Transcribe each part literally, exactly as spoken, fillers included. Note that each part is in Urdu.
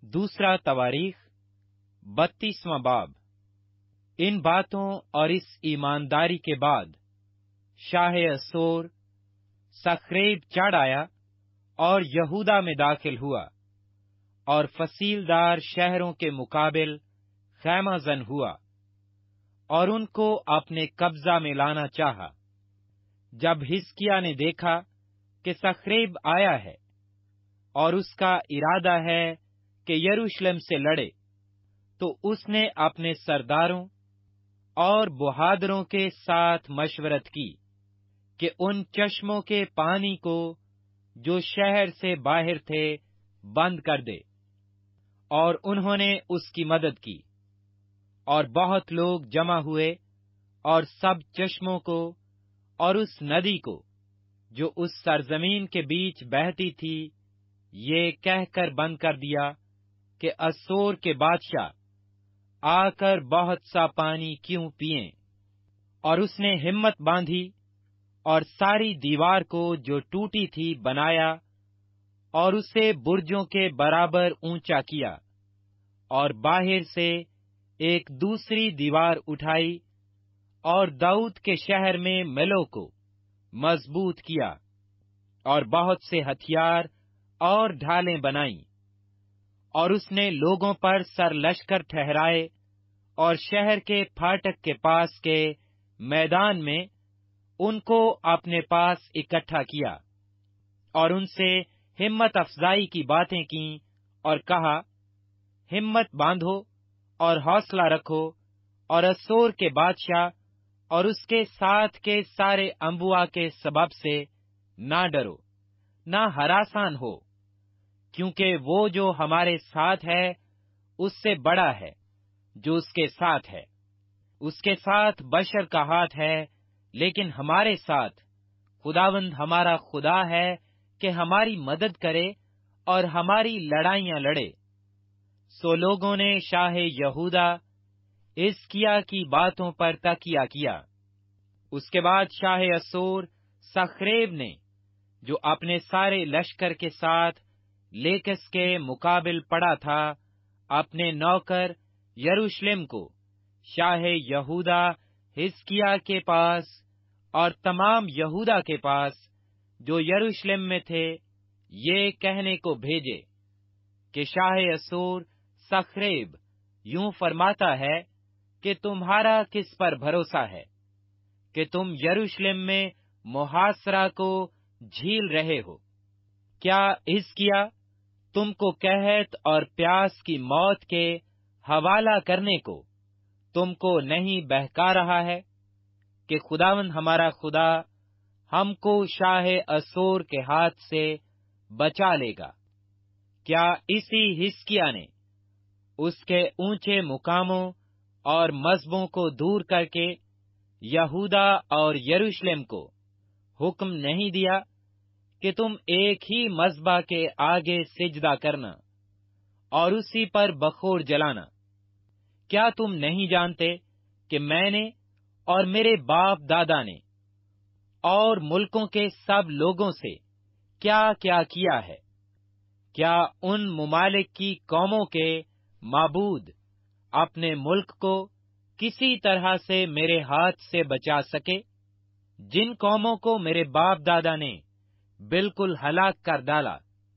दूसरा तवारीख बत्तीसवां बाब। इन बातों और इस ईमानदारी के बाद शाह असोर सखरेब चढ़ आया और यहूदा में दाखिल हुआ और फसीलदार शहरों के मुकाबिल खैमाजन हुआ और उनको अपने कब्जा में लाना चाहा। जब हिजकिय्याह ने देखा कि सखरेब आया है और उसका इरादा है कि यरूशलेम से लड़े, तो उसने अपने सरदारों और बहादुरों के साथ मशवरत की कि उन चश्मों के पानी को जो शहर से बाहर थे बंद कर दे, और उन्होंने उसकी मदद की। और बहुत लोग जमा हुए और सब चश्मों को और उस नदी को जो उस सरजमीन के बीच बहती थी ये कहकर बंद कर दिया कि असोर के बादशाह आकर बहुत सा पानी क्यों पिएं। और उसने हिम्मत बांधी और सारी दीवार को जो टूटी थी बनाया और उसे बुर्जों के बराबर ऊंचा किया, और बाहर से एक दूसरी दीवार उठाई और दाऊद के शहर में मिलों को मजबूत किया और बहुत से हथियार और ढालें बनाई। और उसने लोगों पर सरलश्कर ठहराए और शहर के फाटक के पास के मैदान में उनको अपने पास इकट्ठा किया और उनसे हिम्मत अफजाई की बातें की और कहा, हिम्मत बांधो और हौसला रखो और असोर के बादशाह और उसके साथ के सारे अंबुआ के सबब से ना डरो, ना हरासान हो, क्योंकि वो जो हमारे साथ है उससे बड़ा है जो उसके साथ है। उसके साथ बशर का हाथ है, लेकिन हमारे साथ खुदावंद हमारा खुदा है कि हमारी मदद करे और हमारी लड़ाइयां लड़े। सो लोगों ने शाह यहूदा हिजकिय्याह की बातों पर तकिया किया। उसके बाद शाह असोर सखरेब ने, जो अपने सारे लश्कर के साथ लेकस के मुकाबिल पड़ा था, अपने नौकर यरूशलेम को शाह यहूदा हिजकिय्याह के पास और तमाम यहूदा के पास जो यरूशलेम में थे ये कहने को भेजे कि शाह असोर सखरेब यूं फरमाता है कि तुम्हारा किस पर भरोसा है कि तुम यरूशलेम में मुहासरा को झील रहे हो? क्या हिजकिय्याह तुमको कहत और प्यास की मौत के हवाला करने को तुमको नहीं बहका रहा है कि खुदावंद हमारा खुदा हमको शाह असोर के हाथ से बचा लेगा? क्या इसी हिजकिय्याह ने उसके ऊंचे मुकामों और मजबों को दूर करके यहूदा और यरूशलेम को हुक्म नहीं दिया कि तुम एक ही मज़बा के आगे सिजदा करना और उसी पर बखोर जलाना? क्या तुम नहीं जानते कि मैंने और मेरे बाप दादा ने और मुल्कों के सब लोगों से क्या क्या किया है? क्या उन मुमालिक की कौमों के माबूद अपने मुल्क को किसी तरह से मेरे हाथ से बचा सके? जिन कौमों को मेरे बाप दादा ने बिल्कुल हलाक कर डाला,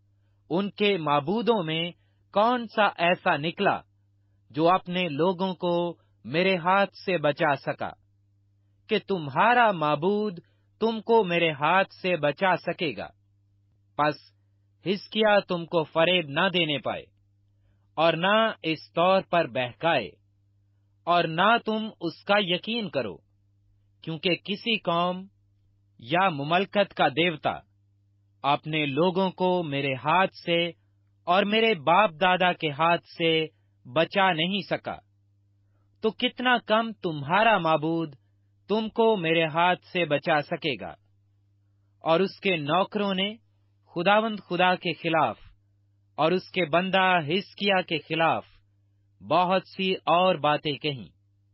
उनके माबूदों में कौन सा ऐसा निकला जो अपने लोगों को मेरे हाथ से बचा सका कि तुम्हारा माबूद तुमको मेरे हाथ से बचा सकेगा? बस हिजकिय्याह तुमको फरेब न देने पाए और न इस तौर पर बहकाए और न तुम उसका यकीन करो, क्योंकि किसी कौम या मुमलकत का देवता अपने लोगों को मेरे हाथ से और मेरे बाप दादा के हाथ से बचा नहीं सका, तो कितना कम तुम्हारा माबूद तुमको मेरे हाथ से बचा सकेगा। और उसके नौकरों ने खुदावंद खुदा के खिलाफ और उसके बंदा हिजकिय्याह के खिलाफ बहुत सी और बातें कहीं,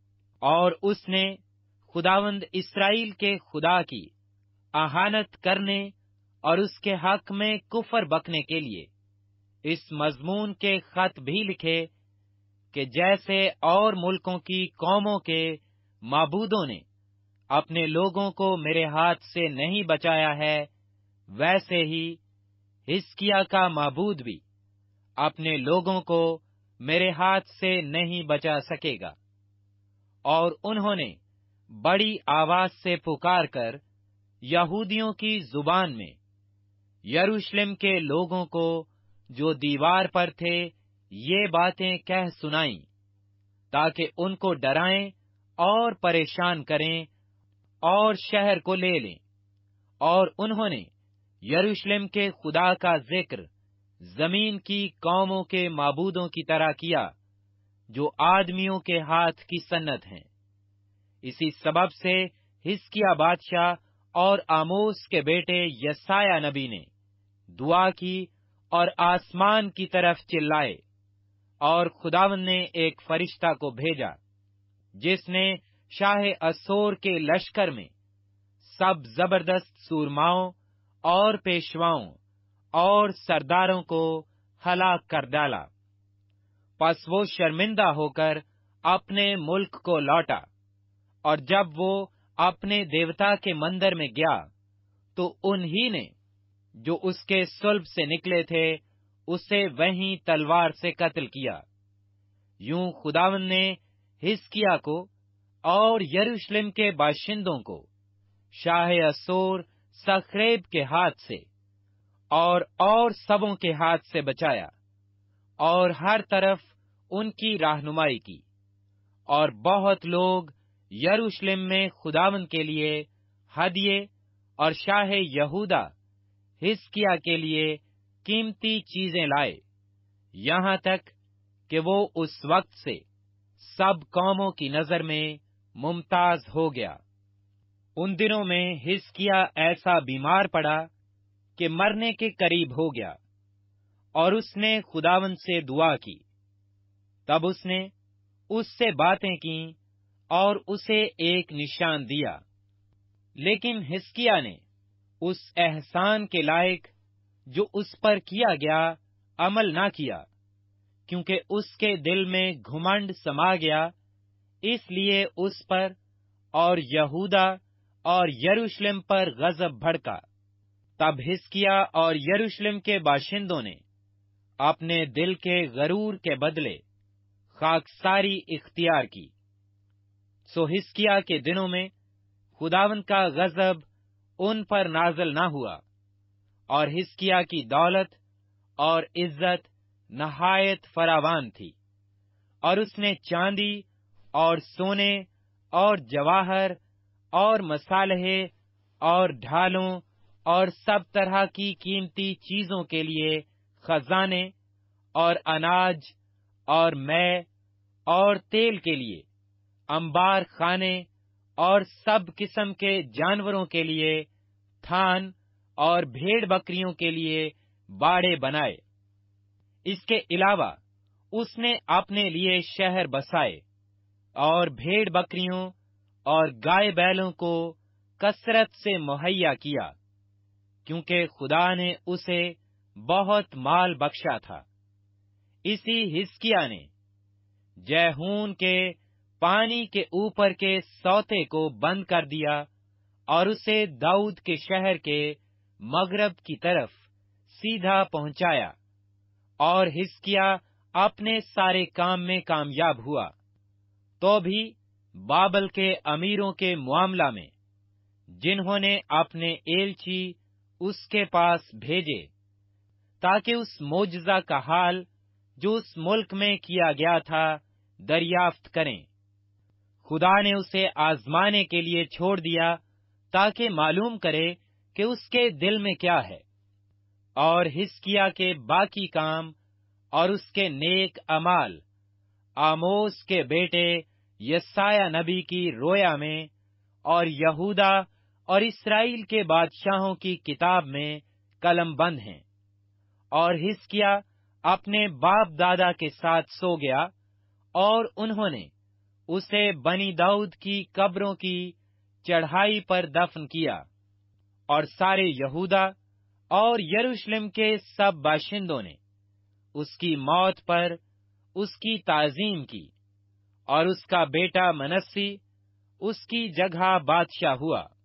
और उसने खुदावंद इस्राएल के खुदा की आहानत करने और उसके हक में कुफर बकने के लिए اس مضمون کے خط بھی لکھے کہ جیسے اور ملکوں کی قوموں کے معبودوں نے اپنے لوگوں کو میرے ہاتھ سے نہیں بچایا ہے، ویسے ہی حزقیاہ کا معبود بھی اپنے لوگوں کو میرے ہاتھ سے نہیں بچا سکے گا۔ اور انہوں نے بڑی آواز سے پکار کر یہودیوں کی زبان میں یروشلم کے لوگوں کو جو دیوار پر تھے یہ باتیں کہہ سنائیں، تاکہ ان کو ڈرائیں اور پریشان کریں اور شہر کو لے لیں۔ اور انہوں نے یروشلم کے خدا کا ذکر زمین کی قوموں کے معبودوں کی طرح کیا جو آدمیوں کے ہاتھ کی صنعت ہیں۔ اسی سبب سے حزقیاہ بادشاہ اور آموس کے بیٹے یسایہ نبی نے دعا کی اور آسمان کی طرف چلائے، اور خداوند نے ایک فرشتہ کو بھیجا جس نے شاہ اسور کے لشکر میں سب زبردست سورماؤں اور پیشواؤں اور سرداروں کو ہلاک کر ڈالا۔ پس وہ شرمندہ ہو کر اپنے ملک کو لوٹا، اور جب وہ اپنے دیوتا کے مندر میں گیا تو انہی نے جو اس کے صلب سے نکلے تھے اسے وہیں تلوار سے قتل کیا۔ یوں خداوند نے حزقیاہ کو اور یروشلم کے باشندوں کو شاہ اسور سخریب کے ہاتھ سے اور اور سبوں کے ہاتھ سے بچایا، اور ہر طرف ان کی رہنمائی کی، اور بہت لوگ یروشلم میں خداوند کے لیے ہدیے اور شاہ یہودا حزقیاہ کے لیے قیمتی چیزیں لائے، یہاں تک کہ وہ اس وقت سے سب قوموں کی نظر میں ممتاز ہو گیا۔ ان دنوں میں حزقیاہ ایسا بیمار پڑا کہ مرنے کے قریب ہو گیا، اور اس نے خداوند سے دعا کی۔ تب اس نے اس سے باتیں کیں اور اسے ایک نشان دیا، لیکن حزقیاہ نے اس احسان کے لائق جو اس پر کیا گیا عمل نہ کیا، کیونکہ اس کے دل میں گھمنڈ سما گیا، اس لیے اس پر اور یہودا اور یروشلم پر غضب بھڑکا۔ تب حزقیاہ اور یروشلم کے باشندوں نے اپنے دل کے غرور کے بدلے خاکساری اختیار کی۔ سو حزقیاہ کے دنوں میں خداوند کا غضب ان پر نازل نہ ہوا، اور حزقیاہ کی دولت اور عزت نہایت فراوان تھی، اور اس نے چاندی اور سونے اور جواہر اور مصالحے اور ڈھالوں اور سب طرح کی قیمتی چیزوں کے لیے خزانے اور اناج اور مے اور تیل کے لیے انبار خانے اور سب قسم کے جانوروں کے لیے تھان اور بھیڑ بکریوں کے لیے باڑے بنائے۔ اس کے علاوہ اس نے اپنے لیے شہر بسائے اور بھیڑ بکریوں اور گائے بیلوں کو کثرت سے مہیا کیا، کیونکہ خدا نے اسے بہت مال بخشا تھا۔ اسی حزقیاہ نے جیہون کے پانی کے اوپر کے سوتے کو بند کر دیا اور اسے داؤد کے شہر کے مغرب کی طرف سیدھا پہنچایا، اور حزقیاہ اپنے سارے کام میں کامیاب ہوا۔ تو بھی بابل کے امیروں کے معاملہ میں جنہوں نے اپنے ایلچی اس کے پاس بھیجے تاکہ اس معجزہ کا حال جو اس ملک میں کیا گیا تھا دریافت کریں، خدا نے اسے آزمانے کے لیے چھوڑ دیا تاکہ معلوم کرے کہ اس کے دل میں کیا ہے۔ اور حزقیاہ کے باقی کام اور اس کے نیک اعمال آموس کے بیٹے یسایہ نبی کی رویا میں اور یہودا اور اسرائیل کے بادشاہوں کی کتاب میں قلم بند ہیں۔ اور حزقیاہ اپنے باپ دادا کے ساتھ سو گیا، اور انہوں نے اسے بنی داؤد کی قبروں کی چڑھائی پر دفن کیا، اور سارے یہودا اور یروشلم کے سب باشندوں نے اس کی موت پر اس کی تعظیم کی، اور اس کا بیٹا منسی اس کی جگہ بادشاہ ہوا۔